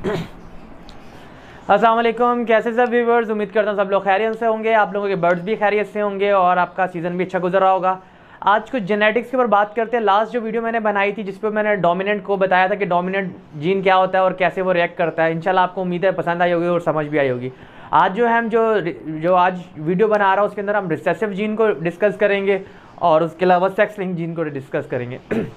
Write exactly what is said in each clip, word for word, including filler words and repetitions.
अस्सलाम वालेकुम, कैसे सब व्यूवर्स। उम्मीद करता हूँ सब लोग खैरियत से होंगे, आप लोगों के बर्ड्स भी खैरियत से होंगे और आपका सीज़न भी अच्छा गुजर रहा होगा। आज कुछ जेनेटिक्स के ऊपर बात करते हैं। लास्ट जो वीडियो मैंने बनाई थी जिस पर मैंने डोमिनेंट को बताया था कि डोमिनेंट जीन क्या होता है और कैसे वो रिएक्ट करता है, इंशाल्लाह आपको उम्मीद है पसंद आई होगी और समझ भी आई होगी। आज जो है हम जो जो आज वीडियो बना रहा हूँ उसके अंदर हम रिसेसिव जीन को डिस्कस करेंगे और उसके अलावा सेक्स लिंक जीन को डिस्कस करेंगे।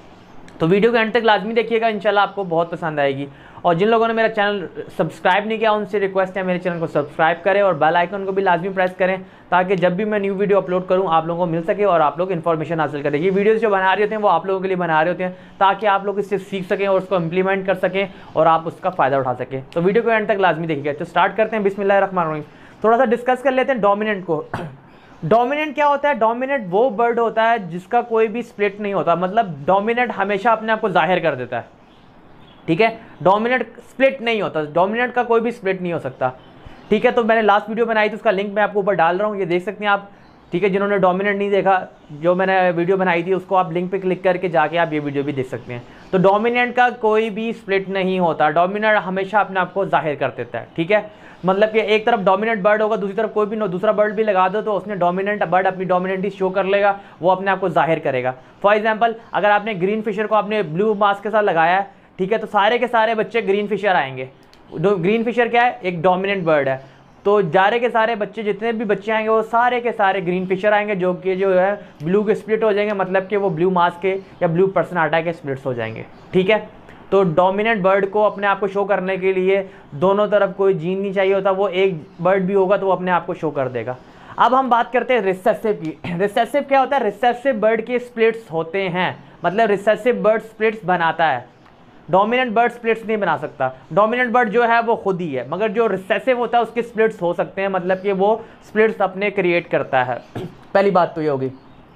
तो वीडियो को एंड तक लाजमी देखिएगा, इंशाल्लाह आपको बहुत पसंद आएगी। और जिन लोगों ने मेरा चैनल सब्सक्राइब नहीं किया उनसे रिक्वेस्ट है मेरे चैनल को सब्सक्राइब करें और बेल आइकन को भी लाजमी प्रेस करें ताकि जब भी मैं न्यू वीडियो अपलोड करूं आप लोगों को मिल सके और आप लोग इन्फॉर्मेशन हासिल करें। ये वीडियोस जो बना रहे होते हैं वो आप लोगों के लिए बना रहे होते हैं ताकि आप लोग इससे सीख सकें और उसको इम्प्लीमेंट कर सकें और आप उसका फ़ायदा उठा सकें। तो वीडियो को एंड तक लाजमी देखिएगा। तो स्टार्ट करते हैं, बिस्मिल्लाहिर्रहमानिर्रहीम। थोड़ा सा डिस्कस कर लेते हैं डोमिनेंट को। डोमिनेंट क्या होता है? डोमिनेंट वो बर्ड होता है जिसका कोई भी स्प्लिट नहीं होता, मतलब डोमिनेंट हमेशा अपने आप को जाहिर कर देता है। ठीक है, डोमिनेंट स्प्लिट नहीं होता, डोमिनेंट का कोई भी स्प्लिट नहीं हो सकता। ठीक है, तो मैंने लास्ट वीडियो बनाई थी उसका लिंक मैं आपको ऊपर डाल रहा हूँ, ये देख सकते हैं आप। ठीक है, जिन्होंने डोमिनेंट नहीं देखा, जो मैंने वीडियो बनाई थी उसको आप लिंक पे क्लिक करके जाके आप ये वीडियो भी देख सकते हैं। तो डोमिनेंट का कोई भी स्प्लिट नहीं होता, डोमिनेंट हमेशा अपने आप को जाहिर कर देता है। ठीक है, मतलब कि एक तरफ डोमिनेंट बर्ड होगा, दूसरी तरफ कोई भी दूसरा बर्ड भी लगा दो तो उसने डोमिनेंट बर्ड अपनी डोमिनेंटी शो कर लेगा, वो अपने आप को जाहिर करेगा। फॉर एग्जांपल, अगर आपने ग्रीन फिशर को आपने ब्लू मास्क के साथ लगाया है, ठीक है, तो सारे के सारे बच्चे ग्रीन फिशर आएंगे। ग्रीन फिशर क्या है? एक डोमिनेंट बर्ड है। तो सारे के सारे बच्चे, जितने भी बच्चे आएंगे वो सारे के सारे ग्रीन फिशर आएंगे, जो कि जो है ब्लू के स्प्लिट हो जाएंगे, मतलब कि वो ब्लू मास्क के या ब्लू पर्सनाटा के स्प्लिट्स हो जाएंगे। ठीक है, तो डोमिनेंट बर्ड को अपने आप को शो करने के लिए दोनों तरफ कोई जीन नहीं चाहिए होता, वो एक बर्ड भी होगा तो वो अपने आप को शो कर देगा। अब हम बात करते हैं रिसेसिव की। रिसेसिव क्या होता है? रिसेसिव बर्ड के स्प्लिट्स होते हैं, मतलब रिसेसिव बर्ड स्प्लिट्स बनाता है, डोमिनेंट बर्ड स्प्लिट्स नहीं बना सकता। डोमिनेंट बर्ड जो है वो खुद ही है, मगर जो रिसेसिव होता है उसके स्प्लिट्स हो सकते हैं, मतलब कि वो स्प्लिट्स अपने क्रिएट करता है। पहली बात तो ये होगी।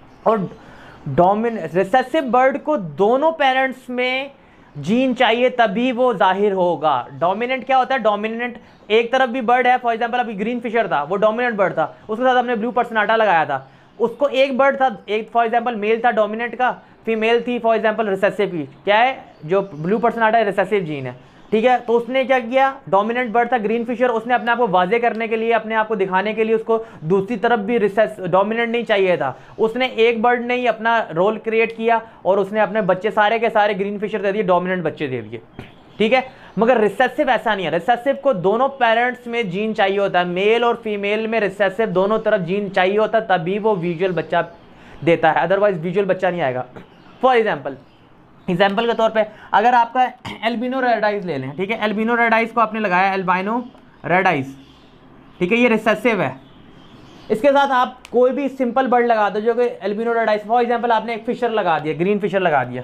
और डोमिनेंट रिसेसिव बर्ड को दोनों पेरेंट्स में जीन चाहिए तभी वो जाहिर होगा। डोमिनेंट क्या होता है? डोमिनेंट एक तरफ भी बर्ड है, फॉर एग्जांपल अभी ग्रीन फिशर था, वो डोमिनेंट बर्ड था, उसके साथ हमने ब्लू पर्सनाटा लगाया था, उसको एक बर्ड था, एक फॉर एग्जांपल मेल था डोमिनेंट का, फीमेल थी फॉर एग्जांपल रिसेसिव की। क्या है? जो ब्लू पर्सनाटा है रिसेसिव जीन है। ठीक है, तो उसने क्या किया? डोमिनेंट बर्ड था ग्रीन फिशर, उसने अपने आप को वाजे करने के लिए, अपने आप को दिखाने के लिए उसको दूसरी तरफ भी रिसेस डोमिनेंट नहीं चाहिए था, उसने एक बर्ड ने ही अपना रोल क्रिएट किया और उसने अपने बच्चे सारे के सारे ग्रीन फिशर दे दिए, डोमिनेंट बच्चे दे दिए। ठीक है, मगर रिसेसिव ऐसा नहीं है। रिसेसिव को दोनों पेरेंट्स में जीन चाहिए होता है, मेल और फीमेल में रिसेसिव दोनों तरफ जीन चाहिए होता है तभी वो विजुअल बच्चा देता है, अदरवाइज विजुअल बच्चा नहीं आएगा। फॉर एग्जाम्पल एग्जाम्पल के तौर पे अगर आपका एल्बिनो रेड आइज ले लें, ठीक है, एल्बिनो रेड आइज को आपने लगाया, एल्बाइनो रेड आइज, ठीक है, ये रिसेसिव है। इसके साथ आप कोई भी सिंपल बर्ड लगा दो जो कि albino red eyes, for example आपने एक फिशर लगा दिया, ग्रीन फिशर लगा दिया,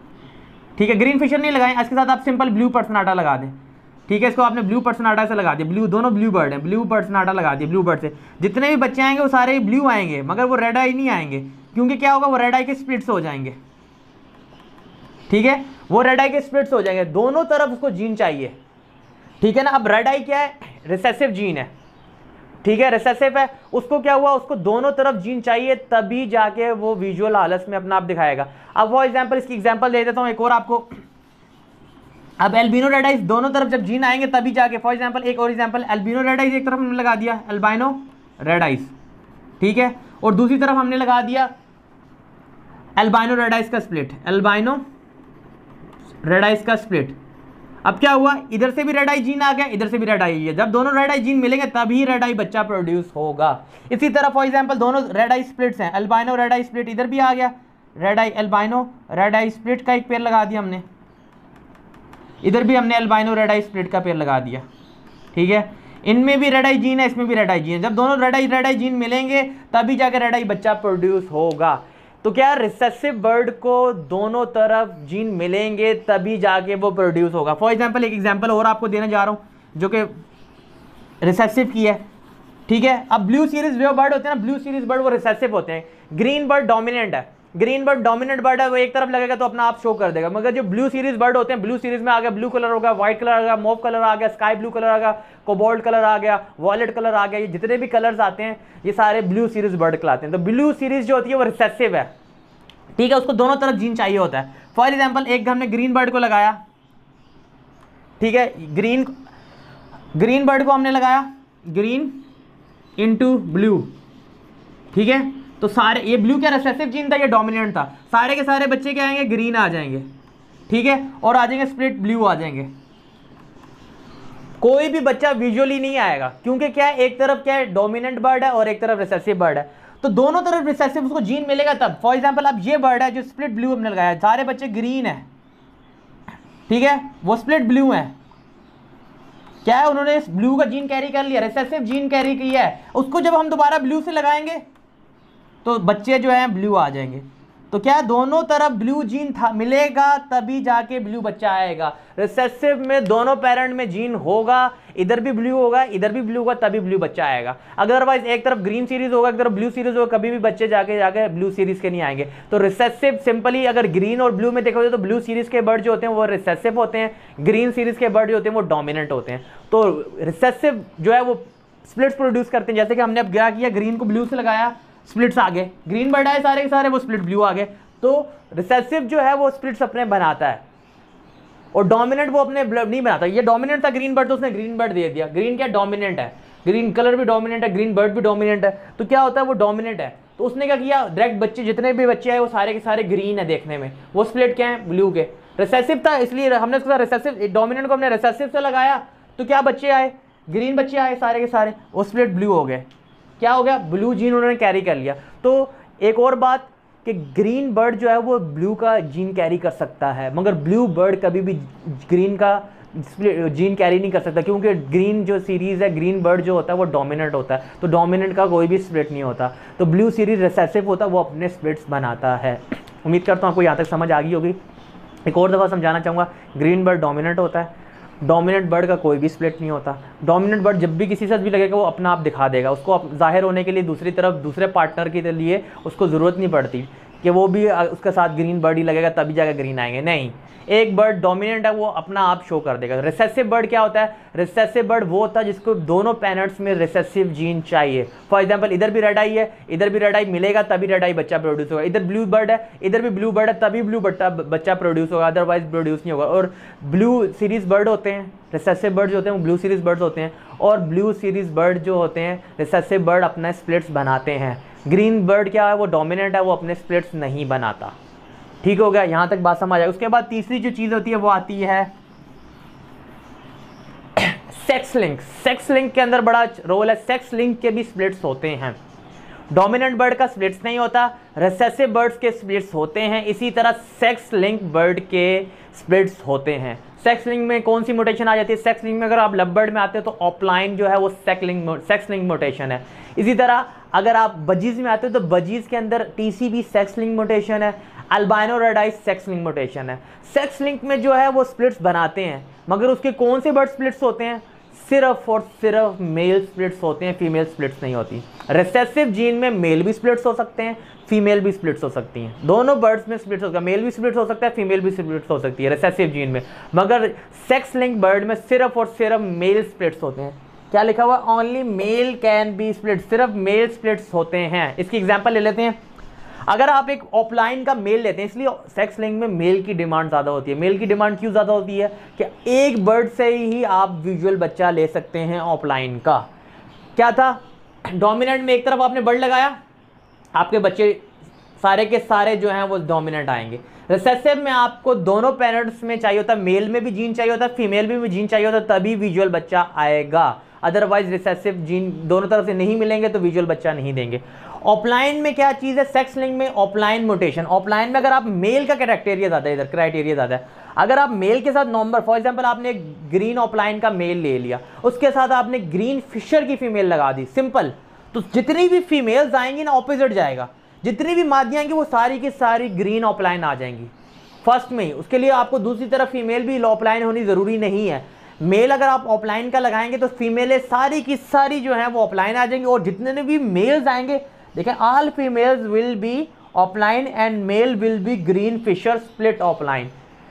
ठीक है, ग्रीन फिशर नहीं लगाएं, इसके साथ आप सिंपल ब्लू पर्सनाटा लगा दें। ठीक है, इसको आपने ब्लू पर्सनाटा से लगा दिया, ब्लू, दोनों ब्लू बर्ड हैं, ब्लू पर्सनाटा लगा दिया, ब्लू बर्ड से जितने भी बच्चे आएंगे वो सारे ब्लू आएंगे, मगर वो रेड आई नहीं आएंगे, क्योंकि क्या होगा? वो रेड आई के स्प्लिट्स हो जाएंगे। ठीक है, वो रेड आई के स्प्लिट्स हो जाएंगे, दोनों तरफ उसको जीन चाहिए। ठीक है ना। अब रेड आई क्या है? रिसेसिव जीन है। ठीक है, रिसेसिव है, उसको क्या हुआ? उसको दोनों तरफ जीन चाहिए तभी जाके वो विजुअल हालत में अपना आप दिखाएगा। अब वो एग्जांपल, इसकी एग्जांपल दे देता हूँ एक और आपको। अब एल्बिनो रेड आइज दोनों तरफ जब जीन आएंगे तभी जाके, फॉर एग्जांपल एक और एग्जांपल, एल्बिनो रेड आइज एक तरफ हमने लगा दिया एल्बाइनो रेड आइज, ठीक है, और दूसरी तरफ हमने लगा दिया एल्बाइनो रेड आइज का स्प्लिट, एल्बाइनो रेड आइज का स्प्लिट। अब क्या हुआ? इधर से भी रेड आई जीन आ गया, इधर से भी रेड आई है, जब दोनों रेड आई जीन मिलेंगे तभी रेड आई बच्चा प्रोड्यूस होगा। इसी तरह फॉर एग्जांपल दोनों रेड आई स्प्लिट्स हैं, एल्बाइनो रेड आई स्प्लिट इधर भी आ गया, red eye albino red eye split का एक पेयर लगा दिया हमने, इधर भी हमने एल्बाइनो रेड आई स्प्लिट का पेयर लगा दिया। ठीक है, इनमें भी रेड आई जीन है, इसमें भी रेड आई जीन है, जब दोनों red eye red eye gene मिलेंगे तभी जाकर रेड आई बच्चा प्रोड्यूस होगा। तो क्या रिसेसिव बर्ड को दोनों तरफ जीन मिलेंगे तभी जाके वो प्रोड्यूस होगा। फॉर एग्जांपल एक एग्जांपल और आपको देने जा रहा हूं जो कि रिसेसिव की है। ठीक है, अब ब्लू सीरीज जो बर्ड होते हैं ना, ब्लू सीरीज बर्ड वो रिसेसिव होते हैं, ग्रीन बर्ड डोमिनेंट है, ग्रीन बर्ड डोमिनेंट बर्ड है, वो एक तरफ लगेगा तो अपना आप शो कर देगा। मगर जो ब्लू सीरीज बर्ड होते हैं, ब्लू सीरीज में आ गया ब्लू कलर होगा, व्हाइट कलर आ गया, मोव कलर आ गया, स्काई ब्लू कलर आ गया, कोबाल्ट कलर आ गया, वॉयलेट कलर आ गया, ये जितने भी कलर्स आते हैं ये सारे ब्लू सीरीज बर्ड कहलाते हैं। तो ब्लू सीरीज जो होती है वो रिसेसिव है, ठीक है, उसको दोनों तरफ जीन चाहिए होता है। फॉर एग्जाम्पल एक हमने ग्रीन बर्ड को लगाया, ठीक है, ग्रीन ग्रीन बर्ड को हमने लगाया ग्रीन इनटू ब्लू, ठीक है, तो सारे ये ब्लू क्या रिसेसिव जीन था, ये डोमिनेंट था, सारे के सारे बच्चे क्या आएंगे, ग्रीन आ जाएंगे, ठीक है, और आ जाएंगे स्प्लिट ब्लू आ जाएंगे। कोई भी बच्चा विजुअली नहीं आएगा, क्योंकि क्या है, एक तरफ क्या है डोमिनेंट बर्ड है और एक तरफ रिसेसिव बर्ड है, तो दोनों तरफ रिसेसिव उसको जीन मिलेगा तब। फॉर एग्जांपल अब ये बर्ड है जो स्प्लिट ब्लू हमने लगाया, सारे बच्चे ग्रीन है, ठीक है, वो स्प्लिट ब्लू है, क्या है, उन्होंने इस ब्लू का जीन कैरी कर लिया, रिसेसिव जीन कैरी किया है, उसको जब हम दोबारा ब्लू से लगाएंगे तो बच्चे जो हैं ब्लू आ जाएंगे। तो क्या दोनों तरफ ब्लू जीन था मिलेगा तभी जाके ब्लू बच्चा आएगा। रिसेसिव में दोनों पेरेंट में जीन होगा, इधर भी ब्लू होगा इधर भी ब्लू होगा, तभी ब्लू बच्चा आएगा। अदरवाइज एक तरफ ग्रीन सीरीज होगा एक तरफ ब्लू सीरीज होगा, कभी भी बच्चे जाके जाके ब्लू सीरीज के नहीं आएंगे। तो रिसेसिव सिंपली अगर ग्रीन और ब्लू में देखोगे तो ब्लू सीरीज के बर्ड जो होते हैं वो रिसेसिव होते हैं, ग्रीन सीरीज के बर्ड जो होते हैं वो डोमिनेंट होते हैं। तो रिसेसिव जो है वो स्प्लिट्स प्रोड्यूस करते हैं, जैसे कि हमने अब क्या किया, ग्रीन को ब्लू से लगाया, स्प्लिट्स आ गए, ग्रीन बर्ड आए सारे के सारे, वो स्प्लिट ब्लू आ गए। तो रिसेसिव जो है वो स्प्लिट्स अपने बनाता है और डोमिनेंट वो अपने नहीं बनाता। ये डोमिनेंट था ग्रीन बर्ड तो उसने ग्रीन बर्ड दे दिया, ग्रीन क्या डोमिनेंट है, ग्रीन कलर भी डोमिनेंट है, ग्रीन बर्ड भी डोमिनेंट है, तो क्या होता है वो डोमिनेंट है, तो उसने क्या किया, डायरेक्ट बच्चे जितने भी बच्चे आए वो सारे के सारे ग्रीन है देखने में, वो स्प्लिट क्या है ब्लू के। रिसेसिव था इसलिए हमने उसका रिसेसिव डोमिनेंट को हमने रिसेसिव से लगाया, तो क्या बच्चे आए, ग्रीन बच्चे आए सारे के सारे, वो स्प्लिट ब्लू हो गए, क्या हो गया, ब्लू जीन उन्होंने कैरी कर लिया। तो एक और बात कि ग्रीन बर्ड जो है वो ब्लू का जीन कैरी कर सकता है, मगर ब्लू बर्ड कभी भी ग्रीन का जीन कैरी नहीं कर सकता, क्योंकि ग्रीन जो सीरीज़ है, ग्रीन बर्ड जो होता है वो डोमिनेंट होता है, तो डोमिनेंट का कोई भी स्प्लिट नहीं होता। तो ब्लू सीरीज रिसेसिव होता है, वो अपने स्प्लिट्स बनाता है। उम्मीद करता हूँ आपको यहाँ तक समझ आ गई होगी। एक और दफ़ा समझाना चाहूँगा, ग्रीन बर्ड डोमिनेंट होता है, डोमिनेंट बर्ड का कोई भी स्प्लिट नहीं होता। डोमिनेंट बर्ड जब भी किसी से भी लगेगा वो अपना आप दिखा देगा, उसको जाहिर होने के लिए दूसरी तरफ दूसरे पार्टनर के लिए उसको ज़रूरत नहीं पड़ती कि वो भी उसके साथ ग्रीन बर्ड ही लगेगा तभी जाकर ग्रीन आएंगे, नहीं, एक बर्ड डोमिनेंट है वो अपना आप शो कर देगा। रिसेसिव बर्ड क्या होता है, रिसेसिव बर्ड वो होता है जिसको दोनों पेरेंट्स में रिसेसिव जीन चाहिए। फॉर एग्जांपल इधर भी रेड आई है इधर भी रेड आई मिलेगा तभी रेड आई बच्चा प्रोड्यूस होगा, इधर ब्लू बर्ड है इधर भी ब्लू बर्ड है तभी ब्लू बच्चा बच्चा प्रोड्यूस होगा, अदरवाइज प्रोड्यूस नहीं होगा। और ब्लू सीरीज बर्ड होते हैं, रिसेसिव बर्ड जो होते हैं वो ब्लू सीरीज बर्ड्स होते हैं, और ब्लू सीरीज बर्ड जो होते हैं रिसेसिव बर्ड अपना स्प्लिट्स बनाते हैं। ग्रीन बर्ड क्या है, वो डोमिनेंट है, वो अपने स्प्लिट्स नहीं बनाता। ठीक हो गया, यहाँ तक बात समझ आए। उसके बाद तीसरी जो चीज़ होती है वो आती है सेक्स लिंक। सेक्स लिंक के अंदर बड़ा रोल है, सेक्स लिंक के भी स्प्लिट्स होते हैं। डोमिनेंट बर्ड का स्प्लिट्स नहीं होता, रिसेसिव बर्ड्स के स्प्लिट्स होते हैं, इसी तरह सेक्स लिंक बर्ड के स्प्लिट्स होते हैं। सेक्स लिंक में कौन सी मोटेशन आ जाती है, सेक्स लिंक में अगर आप लव बर्ड में आते हो तो ऑफलाइन जो है वो sex link sex link mutation है। इसी तरह अगर आप बजीज में आते हो तो बजीज के अंदर टीसीबी सेक्स लिंक मोटेशन है, albino red eye sex link mutation है। सेक्स लिंक में जो है वो स्प्लिट्स बनाते हैं, मगर उसके कौन से बर्ड स्प्लिट्स होते हैं, सिर्फ और सिर्फ मेल स्प्लिट्स होते हैं, फीमेल स्प्लिट्स नहीं होती। रिसेसिव जीन में मेल भी स्प्लिट्स हो सकते हैं, फीमेल भी स्प्लिट्स हो सकती हैं, दोनों बर्ड्स में स्प्लिट्स होगा, मेल भी स्प्लिट्स हो सकता है, फीमेल भी स्प्लिट्स हो सकती है रिसेसिव जीन में। मगर सेक्स लिंक बर्ड में सिर्फ और सिर्फ मेल स्प्लिट्स होते हैं। क्या लिखा हुआ, only male can be split, सिर्फ मेल स्प्लिट्स होते हैं। इसकी एग्जांपल ले लेते हैं, अगर आप एक ऑफलाइन का मेल लेते हैं, इसलिए सेक्स लिंक में मेल की डिमांड ज़्यादा होती है। मेल की डिमांड क्यों ज़्यादा होती है कि एक बर्ड से ही आप विजुअल बच्चा ले सकते हैं ऑफलाइन का। क्या था, डोमिनेंट में एक तरफ आपने बर्ड लगाया, आपके बच्चे सारे के सारे जो हैं वो डोमिनेंट आएंगे। रिसेसिव में आपको दोनों पेरेंट्स में चाहिए होता है, मेल में भी जीन चाहिए होता है, फीमेल में भी जीन चाहिए होता है, तभी विजुअल बच्चा आएगा। अदरवाइज रिसेसिव जीन दोनों तरफ से नहीं मिलेंगे तो विजुअल बच्चा नहीं देंगे। ऑफलाइन में क्या चीज़ है, सेक्स लिंक में ऑफलाइन मोटेशन। ऑफलाइन में अगर आप मेल का क्राइटेरिया ज़्यादा है, इधर क्राइटेरिया ज़्यादा है, अगर आप मेल के साथ नंबर, फॉर एग्जांपल आपने ग्रीन ऑफलाइन का मेल ले लिया, उसके साथ आपने ग्रीन फिशर की फीमेल लगा दी, सिंपल, तो जितनी भी फीमेल्स आएंगी ना ऑपोजिट जाएगा, जितनी भी मादियाँ आएंगी वो सारी की सारी ग्रीन ऑफलाइन आ जाएंगी फर्स्ट में ही। उसके लिए आपको दूसरी तरफ फीमेल भी ऑफलाइन होनी ज़रूरी नहीं है। मेल अगर आप ऑफलाइन का लगाएंगे तो फीमेलें सारी की सारी जो है वो ऑफलाइन आ जाएंगी, और जितने भी मेल्स आएंगे, देखें, all females will be opaline and male will be green Fischer split opaline.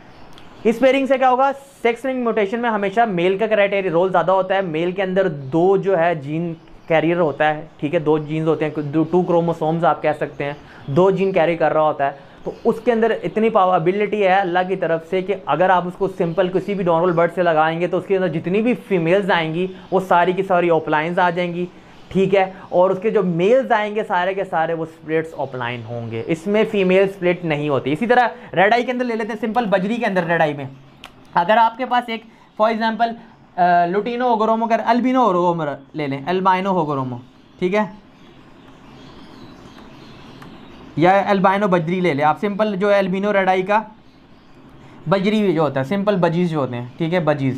इस पेयरिंग से क्या होगा, सेक्स लिंक म्यूटेशन में हमेशा मेल का क्राइटेरिया रोल ज़्यादा होता है। मेल के अंदर दो जो है जीन कैरियर होता है, ठीक है, दो जीन्स होते हैं, टू क्रोमोसोम्स आप कह सकते हैं, दो जीन कैरी कर रहा होता है। तो उसके अंदर इतनी पावरबिलिटी है अल्लाह की तरफ से कि अगर आप उसको सिंपल किसी भी नॉर्मल बर्ड से लगाएंगे तो उसके अंदर जितनी भी फीमेल्स आएंगी वो सारी की सारी ऑफलाइंस आ जाएंगी, ठीक है। और उसके जो मेल्स आएंगे सारे के सारे वो स्प्लिट्स ऑफलाइन होंगे, इसमें फीमेल स्प्लिट नहीं होती। इसी तरह रेड आई के अंदर ले लेते हैं, सिंपल बजरी के अंदर रेड आई में अगर आपके पास एक फॉर एग्जांपल लुटिनो होगोरोमो कर अल्बिनो होगोरोमो ले लें, अल्बाइनो होगोरोमो, ठीक है, या अल्बाइनो बजरी ले लें आप। सिंपल जो अल्बिनो रेड आई का बजरी जो होता है, सिंपल बजीज जो होते हैं, ठीक है, बजीज,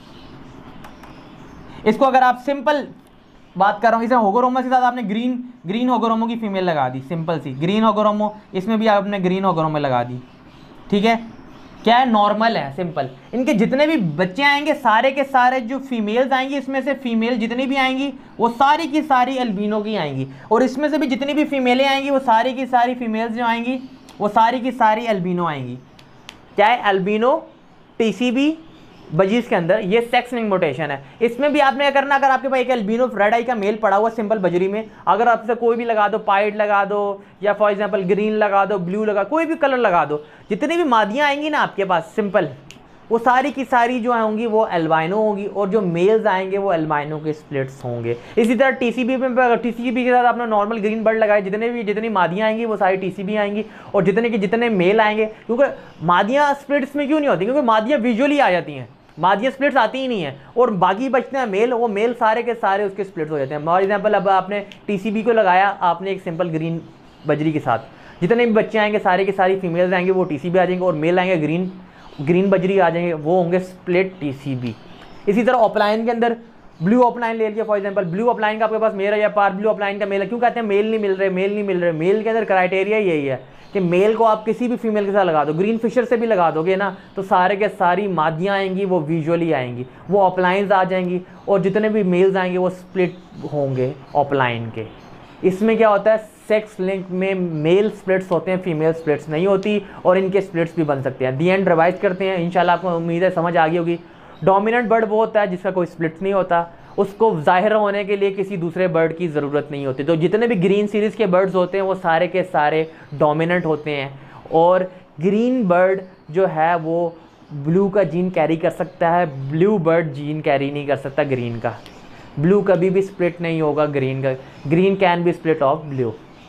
इसको अगर आप सिंपल बात कर रहा हूँ, इसे होगोरोमो के साथ आपने ग्रीन ग्रीन होगोरोमो की फीमेल लगा दी, सिंपल सी ग्रीन होगोरोमो, इसमें भी आपने ग्रीन होगोरोमो लगा दी, ठीक है। क्या है, नॉर्मल है, सिंपल। इनके जितने भी बच्चे आएंगे सारे के सारे जो फीमेल्स आएंगी, इसमें से फीमेल जितनी भी आएंगी वो सारी की सारी अल्बिनो की आएंगी, और इसमें से भी जितनी भी फीमेलें आएंगी वो सारी की सारी फीमेल्स जो आएंगी वो सारी की सारी अल्बिनो आएंगी। क्या है, अल्बिनो टीसीबी बजीज के अंदर ये सेक्स लिंक म्यूटेशन है। इसमें भी आपने क्या करना, अगर आपके पास एक अल्बिनो रेड आई का मेल पड़ा हुआ सिंपल बजरी में, अगर आपसे कोई भी लगा दो, पाइट लगा दो या फॉर एग्जांपल ग्रीन लगा दो, ब्लू लगा, कोई भी कलर लगा दो, जितनी भी मादियाँ आएंगी ना आपके पास सिंपल, वो सारी की सारी जो होंगी वो एल्बाइनो होंगी, और जो मेल्स आएंगे वो एल्बाइनो के स्प्लिट्स होंगे। इसी तरह टीसीबी में टीसीबी के साथ आपने नॉर्मल ग्रीन बर्ड लगाए, जितने भी जितनी मादियाँ आएंगी वो सारी टीसीबी आएंगी, और जितने के जितने मेल आएंगे, क्योंकि मादियाँ स्प्लिट्स में क्यों नहीं होती, क्योंकि मादियाँ विजुअली आ जाती हैं, मादियाँ स्प्लिट्स आती ही नहीं है, और बाकी बचते हैं मेल, वो मेल सारे के सारे उसके स्प्लिट्स हो जाते हैं। फॉर एग्जांपल अब आपने टीसीबी को लगाया आपने एक सिंपल ग्रीन बजरी के साथ, जितने भी बच्चे आएंगे सारे के सारी फीमेल्स आएंगे वो टीसीबी आ जाएंगे, और मेल आएंगे ग्रीन ग्रीन बजरी आ जाएंगे, वो होंगे स्प्लिट टीसीबी। इसी तरह ऑफलाइन के अंदर ब्लू ऑफलाइन ले लिया, फॉर एग्जांपल ब्लू ऑफलाइन का आपके पास मेल है या पार ब्लू ऑफलाइन का मेल है, क्यों कहते हैं मेल नहीं मिल रहे, मेल नहीं मिल रहे, मेल के अंदर क्राइटेरिया यही है कि मेल को आप किसी भी फीमेल के साथ लगा दो, ग्रीन फिशर से भी लगा दोगे ना तो सारे के सारी मादियाँ आएंगी वो विजुअली आएंगी, वो ऑफलाइंस आ जाएंगी, और जितने भी मेल्स आएंगे वो स्प्लिट होंगे ऑफलाइन के। इसमें क्या होता है, सेक्स लिंक में मेल स्प्लिट्स होते हैं, फीमेल स्प्लिट्स नहीं होती, और इनके स्प्लिट्स भी बन सकते हैं। दी एंड रिवाइज करते हैं, इंशाल्लाह आपको उम्मीद है समझ आ गई होगी। डोमिनेंट बर्ड वो होता है जिसका कोई स्प्लिट्स नहीं होता, उसको ज़ाहिर होने के लिए किसी दूसरे बर्ड की ज़रूरत नहीं होती। तो जितने भी ग्रीन सीरीज़ के बर्ड्स होते हैं वो सारे के सारे डोमिनेंट होते हैं, और ग्रीन बर्ड जो है वो ब्लू का जीन कैरी कर सकता है, ब्लू बर्ड जीन कैरी नहीं कर सकता ग्रीन का। ब्लू कभी भी स्प्लिट नहीं होगा ग्रीन का, green can be split of blue,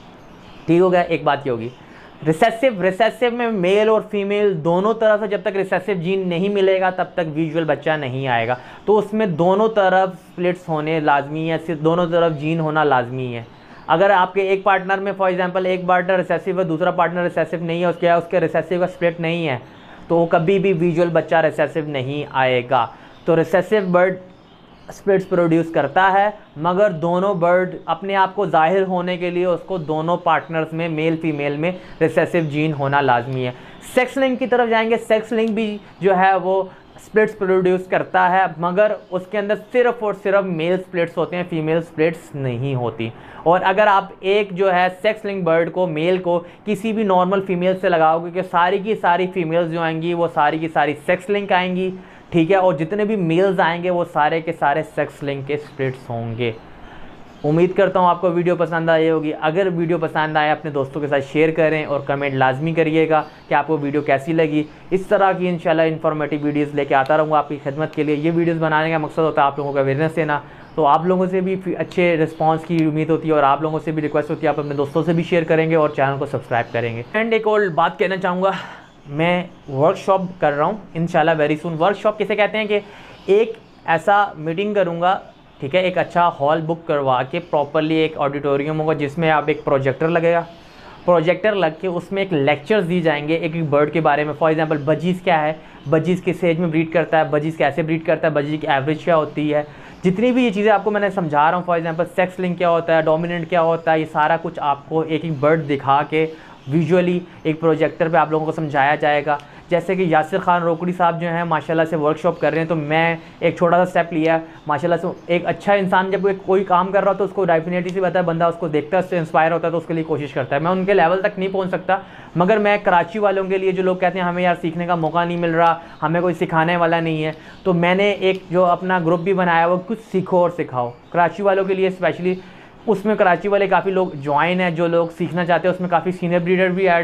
ठीक हो गया। एक बात ये होगी रिसेसिव, रिसेसिव में मेल और फीमेल दोनों तरफ से जब तक रिसेसिव जीन नहीं मिलेगा तब तक विजुअल बच्चा नहीं आएगा, तो उसमें दोनों तरफ स्प्लिट्स होने लाजमी है, सिर्फ दोनों तरफ जीन होना लाजमी है। अगर आपके एक पार्टनर में फॉर एग्जांपल एक पार्टनर रिसेसिव है, दूसरा पार्टनर रिसेसिव नहीं है, उसके उसके रिसेसिव का स्प्लिट नहीं है, तो कभी भी विजुअल बच्चा रिसेसिव नहीं आएगा। तो रिसेसिव बर्ड स्प्लिट्स प्रोड्यूस करता है, मगर दोनों बर्ड अपने आप को जाहिर होने के लिए उसको दोनों पार्टनर्स में मेल फीमेल में रिसेसिव जीन होना लाजमी है। सेक्स लिंक की तरफ जाएंगे, सेक्स लिंक भी जो है वो स्प्लिट्स प्रोड्यूस करता है, मगर उसके अंदर सिर्फ और सिर्फ मेल स्प्लिट्स होते हैं, फीमेल स्प्लिट्स नहीं होती। और अगर आप एक जो है सेक्स लिंक बर्ड को, मेल को किसी भी नॉर्मल फीमेल से लगाओगे कि सारी की सारी फीमेल्स जो आएंगी वो सारी की सारी सेक्स लिंक आएंगी, ठीक है, और जितने भी मेल्स आएंगे वो सारे के सारे सेक्स लिंक के स्प्लिट्स होंगे। उम्मीद करता हूँ आपको वीडियो पसंद आई होगी। अगर वीडियो पसंद आए अपने दोस्तों के साथ शेयर करें और कमेंट लाजमी करिएगा कि आपको वीडियो कैसी लगी। इस तरह की इंशाल्लाह इन्फॉर्मेटिव वीडियोस लेके आता रहूँगा आपकी खिदमत के लिए। ये वीडियोस बनाने का मकसद होता है आप लोगों का अवेयरनेस देना, तो आप लोगों से भी अच्छे रिस्पांस की उम्मीद होती है, और आप लोगों से भी रिक्वेस्ट होती है आप अपने दोस्तों से भी शेयर करेंगे और चैनल को सब्सक्राइब करेंगे। एंड एक और बात कहना चाहूँगा, मैं वर्कशॉप कर रहा हूँ इंशाल्लाह वेरी सून। वर्कशॉप किसे कहते हैं कि एक ऐसा मीटिंग करूँगा, ठीक है, एक अच्छा हॉल बुक करवा के प्रॉपरली एक ऑडिटोरियम होगा जिसमें आप एक प्रोजेक्टर लगेगा, प्रोजेक्टर लग के उसमें एक लेक्चर्स दी जाएंगे एक एक बर्ड के बारे में। फॉर एग्जांपल बजीज़ क्या है, बजीज़ किस एज में ब्रीड करता है, बजीज़ कैसे ब्रीड करता है, बजीज़ की एवरेज क्या होती है, जितनी भी ये चीज़ें आपको मैंने समझा रहा हूँ। फॉर एग्जांपल सेक्स लिंक क्या होता है, डोमिनेंट क्या होता है, ये सारा कुछ आपको एक एक बर्ड दिखा के विजुअली एक प्रोजेक्टर पे आप लोगों को समझाया जाएगा। जैसे कि यासिर खान रोकड़ी साहब जो हैं माशाल्लाह से वर्कशॉप कर रहे हैं, तो मैं एक छोटा सा स्टेप लिया माशाल्लाह से। एक अच्छा इंसान जब कोई काम कर रहा हो तो उसको डेफिनेटली से पता है, बंदा उसको देखता है, उससे इंस्पायर होता है, तो उसके लिए कोशिश करता है। मैं उनके लेवल तक नहीं पहुंच सकता, मगर मैं कराची वालों के लिए जो लोग कहते हैं हमें यार सीखने का मौका नहीं मिल रहा, हमें कोई सिखाने वाला नहीं है, तो मैंने एक जो अपना ग्रुप भी बनाया वो कुछ सीखो और सिखाओ कराची वालों के लिए स्पेशली। उसमें कराची वाले काफ़ी लोग ज्वाइन हैं, जो लोग सीखना चाहते हैं, उसमें काफ़ी सीनियर ब्रीडर भी ऐड हैं,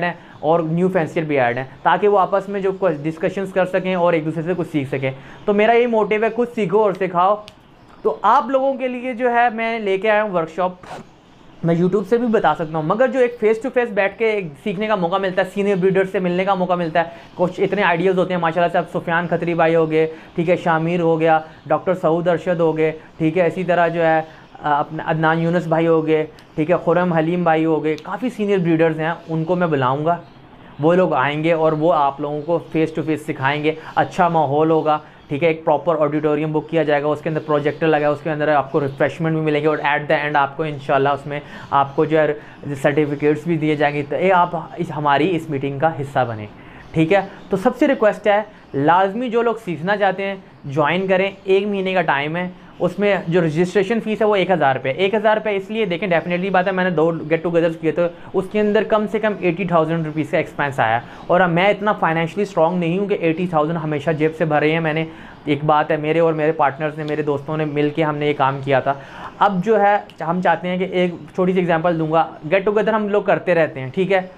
और न्यू फैंसियर भी ऐड हैं, ताकि वो आपस में जो डिस्कशंस कर सकें और एक दूसरे से कुछ सीख सकें। तो मेरा ये मोटिव है, कुछ सीखो और सिखाओ। तो आप लोगों के लिए जो है मैं लेके आया हूँ वर्कशॉप। मैं यूट्यूब से भी बता सकता हूँ, मगर जो एक फ़ेस टू फेस बैठ के एक सीखने का मौका मिलता है, सीनियर ब्रीडर से मिलने का मौका मिलता है, कुछ इतने आइडियाज़ होते हैं माशाल्लाह से। अब सुफियान खत्री भाई हो गए, ठीक है, शामिर हो गया, डॉक्टर सऊद अरशद हो गए, ठीक है, इसी तरह जो है अपने अदनान यूनुस भाई हो गए, ठीक है, खुरम हलीम भाई हो गए, काफ़ी सीनियर ब्रीडर्स हैं, उनको मैं बुलाऊँगा। वो लोग आएंगे और वो आप लोगों को फ़ेस टू फेस सिखाएंगे। अच्छा माहौल होगा, ठीक है, एक प्रॉपर ऑडिटोरियम बुक किया जाएगा, उसके अंदर प्रोजेक्टर लगा है, उसके अंदर आपको रिफ्रेशमेंट भी मिलेंगे और एट द एंड आपको इंशाल्लाह उसमें आपको जो है सर्टिफिकेट्स भी दिए जाएंगे। तो ये आप इस हमारी इस मीटिंग का हिस्सा बने, ठीक है। तो सबसे रिक्वेस्ट है, लाजमी जो लोग सीखना चाहते हैं ज्वाइन करें। एक महीने का टाइम है, उसमें जो रजिस्ट्रेशन फ़ीस है वो एक हज़ार रुपये एक हज़ार रुपये इसलिए देखें, डेफिनेटली बात है, मैंने दो गेट टुगेदर्स किए थे, उसके अंदर कम से कम एटी थाउजेंड रुपीज़ का एक्सपेंस आया। और मैं इतना फाइनेंशियली स्ट्रॉन्ग नहीं हूँ कि एटी थाउजेंड हमेशा जेब से भरे हैं मैंने। एक बात है, मेरे और मेरे पार्टनर्स ने, मेरे दोस्तों ने मिल के हमने ये काम किया था। अब जो है हम चाहते हैं कि एक छोटी सी एग्जांपल दूंगा, गेट टुगेदर हम लोग करते रहते हैं, ठीक है।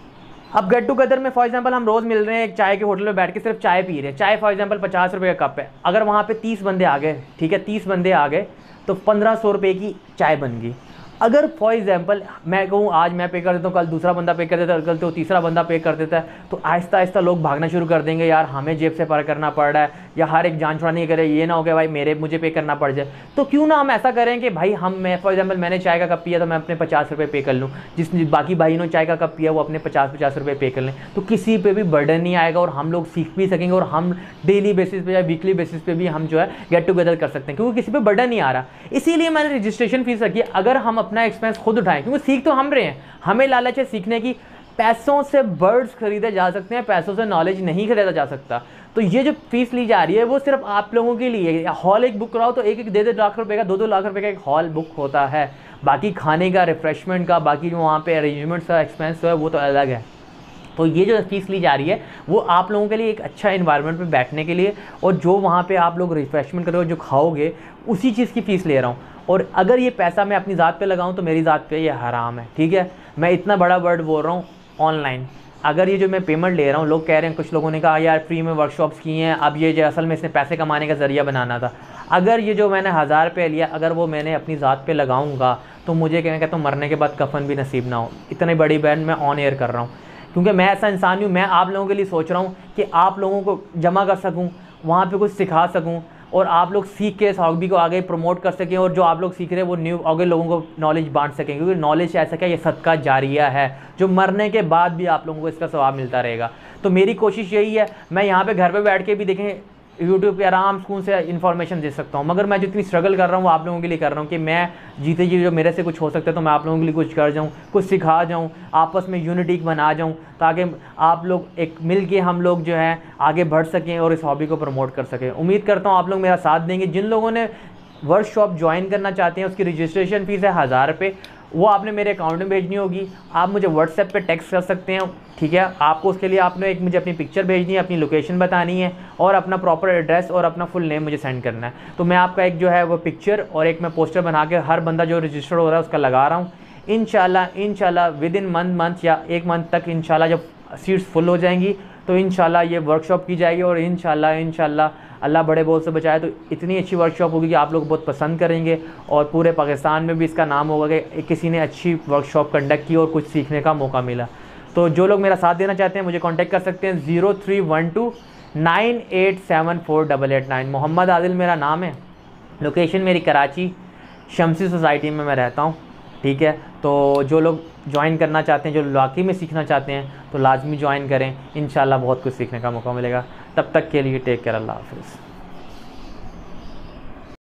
अब गेट टुगेदर में फॉर एग्जांपल हम रोज़ मिल रहे हैं, एक चाय के होटल में बैठ के सिर्फ चाय पी रहे हैं। चाय फॉर एग्जांपल पचास रुपये का कप है, अगर वहाँ पे तीस बंदे आ गए, ठीक है, तीस बंदे आ गए तो पंद्रह सौ रुपये की चाय बन गई। अगर फॉर एग्जांपल मैं कहूँ आज मैं पे कर देता हूँ, कल दूसरा बंदा पे कर देता है, कल तो तीसरा बंदा पे कर देता है, तो आहिस्ता आहिस्ता लोग भागना शुरू कर देंगे, यार हमें जेब से पर करना पड़ रहा है, या हर एक जान छुड़ानी करे, ये ना हो गया भाई मेरे मुझे पे करना पड़ जाए। तो क्यों ना हम ऐसा करें कि भाई हम मैं फॉर एग्जाम्पल मैंने चाय का कप पिया तो मैं अपने पचास रुपये पे कर लूँ, जिस बाकी भाई ने चाय का कप पिया वो अपने पचास पचास रुपये पे कर लें। तो किसी पे भी बर्डन नहीं आएगा और हम लोग सीख भी सकेंगे और हम डेली बेसिस पे या वीकली बेसिस पे भी हम जो है गेट टुगेदर कर सकते हैं, क्योंकि किसी पे बर्डन नहीं आ रहा। इसीलिए मैंने रजिस्ट्रेशन फीस रखी है। अगर हम अपना एक्सपेंस खुद उठाएं, क्योंकि सीख तो हम रहे हैं, हमें लालच है सीखने की। पैसों से बर्ड्स खरीदे जा सकते हैं, पैसों से नॉलेज नहीं खरीदा जा सकता। तो ये जो फीस ली जा रही है वो सिर्फ आप लोगों के लिए है। हॉल एक बुक कराओ तो एक एक डेढ़ डेढ़ लाख रुपए का, दो दो लाख रुपए का एक हॉल बुक होता है। बाकी खाने का, रिफ्रेशमेंट का, बाकी जो वहाँ पे अरेंजमेंट्स का एक्सपेंस है वो तो अलग है। तो ये जो फीस ली जा रही है वो आप लोगों के लिए एक अच्छा इन्वायरमेंट पे बैठने के लिए, और जो वहाँ पे आप लोग रिफ्रेशमेंट करोगे, जो खाओगे, उसी चीज़ की फ़ीस ले रहा हूँ। और अगर ये पैसा मैं अपनी ज़ात पे लगाऊँ तो मेरी ज़ात पे ये हराम है, ठीक है। मैं इतना बड़ा वर्ड बोल रहा हूँ ऑनलाइन। अगर ये जो मैं पेमेंट ले रहा हूँ, लोग कह रहे हैं, कुछ लोगों ने कहा यार फ्री में वर्कशॉप्स की हैं, अब ये जो असल में इसने पैसे कमाने का ज़रिया बनाना था। अगर ये जो मैंने हज़ार रुपये लिया, अगर वो मैंने अपनी ज़ात पे लगाऊंगा तो मुझे क्या कहता हूँ मरने के बाद कफन भी नसीब ना हो। इतनी बड़ी बैन मैं ऑन एयर कर रहा हूँ, क्योंकि मैं ऐसा इंसान हूँ, मैं आप लोगों के लिए सोच रहा हूँ कि आप लोगों को जमा कर सकूँ, वहाँ पे कुछ सिखा सकूँ, और आप लोग सीख के इस हॉबी को आगे प्रमोट कर सकें, और जो आप लोग सीख रहे हैं वो न्यू आगे लोगों को नॉलेज बांट सकें। क्योंकि नॉलेज ऐसा क्या, ये सदका जारिया है, जो मरने के बाद भी आप लोगों को इसका सवाब मिलता रहेगा। तो मेरी कोशिश यही है, मैं यहाँ पे घर पे बैठ के भी देखें यूट्यूब पे आराम सुकून से इन्फॉर्मेशन दे सकता हूँ, मगर मैं जितनी स्ट्रगल कर रहा हूँ वो आप लोगों के लिए कर रहा हूँ कि मैं जीते जी जो मेरे से कुछ हो सकता है तो मैं आप लोगों के लिए कुछ कर जाऊँ, कुछ सिखा जाऊँ, आपस में यूनिटी बना जाऊँ, ताकि आप लोग एक मिल के हम लोग जो है आगे बढ़ सकें और इस हॉबी को प्रमोट कर सकें। उम्मीद करता हूँ आप लोग मेरा साथ देंगे। जिन लोगों ने वर्कशॉप ज्वाइन करना चाहते हैं उसकी रजिस्ट्रेशन फ़ीस है हज़ार रुपये, वो आपने मेरे अकाउंट में भेजनी होगी। आप मुझे व्हाट्सएप पे टेक्स्ट कर सकते हैं, ठीक है। आपको उसके लिए आपने एक मुझे अपनी पिक्चर भेजनी है, अपनी लोकेशन बतानी है और अपना प्रॉपर एड्रेस और अपना फुल नेम मुझे सेंड करना है। तो मैं आपका एक जो है वो पिक्चर और एक मैं पोस्टर बना के हर बंदा जो रजिस्टर्ड हो रहा है उसका लगा रहा हूँ। इंशाल्लाह इंशाल्लाह विद इन मंथ मंथ या एक मंथ तक इंशाल्लाह जब सीट्स फुल हो जाएंगी तो इंशाल्लाह ये वर्कशॉप की जाएगी, और इंशाल्लाह इंशाल्लाह अल्लाह बड़े बोल से बचाए तो इतनी अच्छी वर्कशॉप होगी कि आप लोग बहुत पसंद करेंगे, और पूरे पाकिस्तान में भी इसका नाम होगा कि किसी ने अच्छी वर्कशॉप कंडक्ट की और कुछ सीखने का मौका मिला। तो जो लोग मेरा साथ देना चाहते हैं मुझे कांटेक्ट कर सकते हैं zero three one two nine eight seven four double eight nine. Mohammad Adil मेरा नाम है, लोकेशन मेरी कराची शमसी सोसाइटी में मैं रहता हूँ, ठीक है। तो जो लोग ज्वाइन करना चाहते हैं, जो वाकई में सीखना चाहते हैं तो लाजमी ज्वाइन करें, इंशाल्लाह बहुत कुछ सीखने का मौका मिलेगा। तब तक के लिए टेक केयर, अल्लाह हाफ़िज़।